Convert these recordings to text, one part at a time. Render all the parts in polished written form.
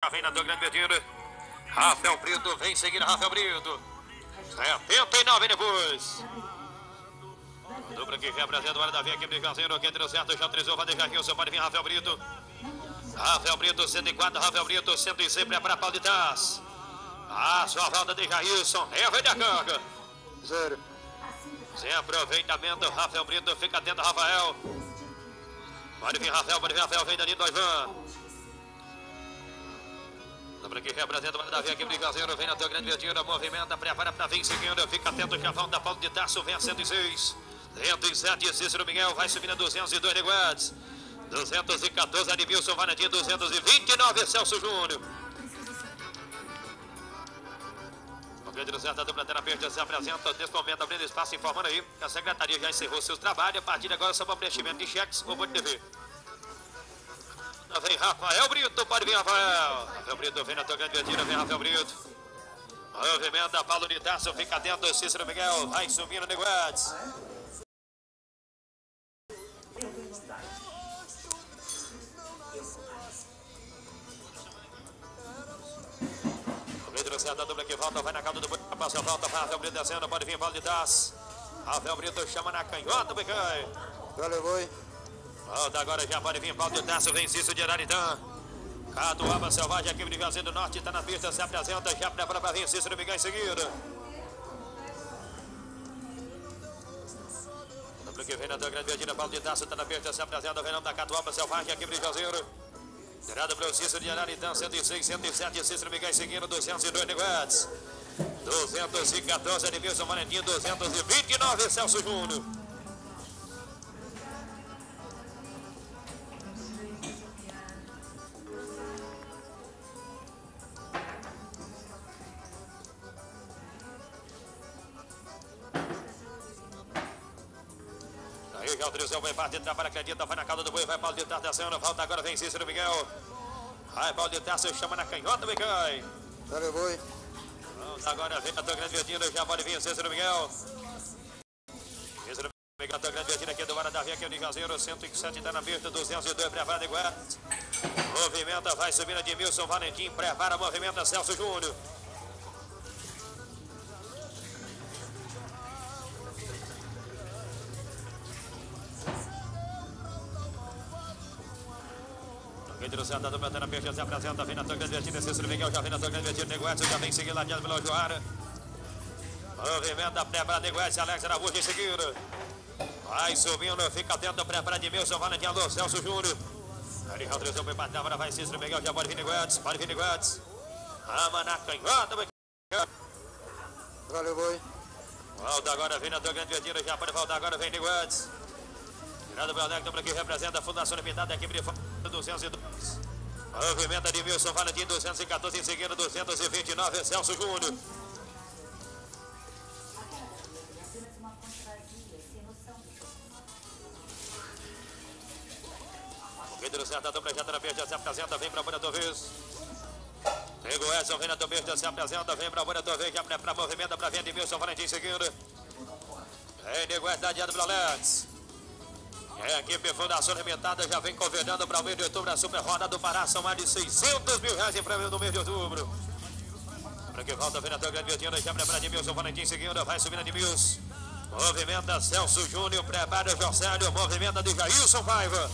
Já vem na tua grande medida. Rafael Brito vem seguindo Rafael Brito. 79 depois. Dupla que representa o área da via aqui de Caseiro. Quem deu certo já autorizou. Vai deixar aqui o seu pode vir Rafael Brito. Rafael Brito 104. Rafael Brito 106. Prepara Paulo de Taz. A sua volta de Jailson. Leva da carga. Zero. Sem aproveitamento. Rafael Brito. Fica atento, Rafael. Pode vir Rafael. Pode vir Rafael. Vem Danilo Ivan. Dupla que representa o área da via aqui de Caseiro. Vem na tua grande medida. Movimenta. Prepara para vir seguindo. Fica atento. Já volta Paulo de Tarso. Vem a 106. 107, Cícero Miguel, vai subindo a 202 Neguates. 214, Admilson Valentim, 229, Celso Júnior. O Pedro Zé da dupla na pista se apresenta nesse momento, abrindo espaço, informando aí que a secretaria já encerrou seus trabalhos. A partir de agora, só para preenchimento de cheques ou Boi TV. Vem Rafael Brito, pode vir Rafael. Rafael Brito vem na tua grande medida, vem Rafael Brito. Movimenta, Paulo de Tarso, fica atento, Cícero Miguel, vai subindo Neguates. Da dupla que volta, vai na calda do boi, passa a volta, Rafael Brito descendo, pode vir Paulo de Taz. Rafael Brito chama na canhota, Becai. Valeu, boi. Volta agora, já pode vir Paulo de Taz, vem Cício de Araritã. Catuaba Selvagem, aqui de Juazeiro do Norte, está na pista, se apresenta, já prepara para vir Cícero Miguel em seguida. Dupla que vem na tua grande medida, Paulo de Taz, está na pista, se apresenta, vem da Catuaba Selvagem, aqui de Juazeiro. Tirada pelo Cícero de Araritã, 106, 107, Cícero Miguel seguindo, 202 Neguates. 214, Admilson Valentim, 229, Celso Júnior. Aí já autorizou, vai parte, trabalha, acredita, vai na calda do boi, vai Paulo de Tarso descendo, volta agora, vem Cícero Miguel. Vai Paulo de Tarso, chama na canhota, Becai. Valeu, boi. Volta agora, vem a tua grande medida, já pode vir Cícero Miguel. Cícero Miguel, a tua grande medida aqui do Vara da Via, aqui de Caseiro, 107, está na pista, 202, prepara de guarda. Movimenta, vai subindo Admilson Valentim, prepara, movimenta Celso Júnior. Pedro Zé da dupla na pista, se apresenta, vem na tua grande medida, Cícero Miguel, já vem na tua grande medida, Neguates, já vem seguindo lá diante pela Joara. Movimenta, prepara Neguates, Alex Araújo em seguida. Vai subindo, fica atento, prepara Admilson Valentim, alô, Celso Júnior. Ali, autorizou para bater, agora vai Cícero Miguel, já pode vir Neguates, pode vir Neguates. Ama na canhota, Valeu, boi. volta agora, vem na tua grande medida, já pode voltar agora, vem Neguates. Tirada pelo Alex, que representa a Fundação Limitada da equipe de 202. Movimenta de Wilson Valentim, 214, em seguida 229, Celso Júnior. O Pedro Certo, a dupla já está na pista, se apresenta, vem para a boa tua vez. Pega o Edson, vem na tua pista, se apresenta, vem para a boa tua vez, já para movimenta para ver de Wilson Valentim em seguida. Vem Neguates, adiado pelo Alex. É, a equipe Fundação Limitada já vem convidando para o mês de outubro a Super Roda do Pará. São mais de 600 mil reais em prêmio no mês de outubro. Para que volta, vem na tua grande medida, já prepara Admilson Valentim seguindo, vai subindo Admilson. Movimenta Celso Júnior, prepara Jorcélio, movimenta de Jailson Paiva.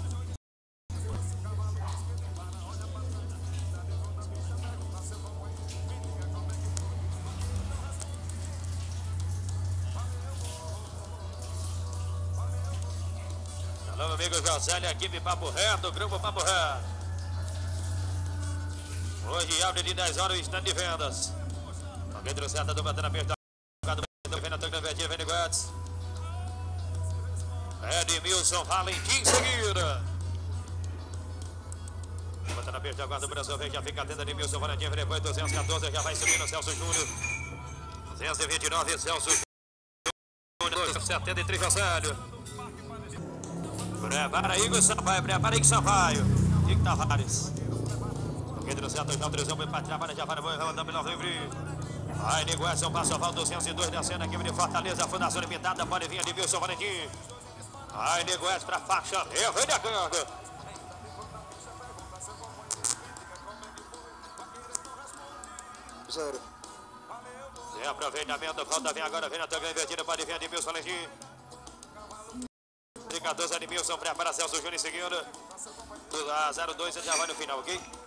Alô, amigo Jorcélio, equipe Papo Reto, grupo Papo Reto. Hoje abre de 10 horas o stand de vendas. O Pedro Certa do Batana Perto. Vem na tua grande vem Neguates. Edmilson Valentim em seguida. Batana Perto, aguarda o Brasil, vem, já fica atento Edmilson Valentim. Depois 214, já vai subindo Celso Júnior. 229, Celso Júnior. 73, Jorcélio. Prepara Igor Sampaio, prepara Igor Sampaio. Igor Tavares. Pedro Certo já autorizou para trabalhar, já vai rodando pelo livre. Vai, Neguates, um passo a volta, 202 descendo aqui de Fortaleza, Fundação Limitada, pode vir de Wilson Valentim. Vai, Neguates para a faixa, vem da carga. 0. Sem aproveitamento, falta vem agora, vem na tanga invertida, pode vir Admilson Lendim. 14 Admilson, prepara Celso Júnior em seguida. 02, já vai no final, ok?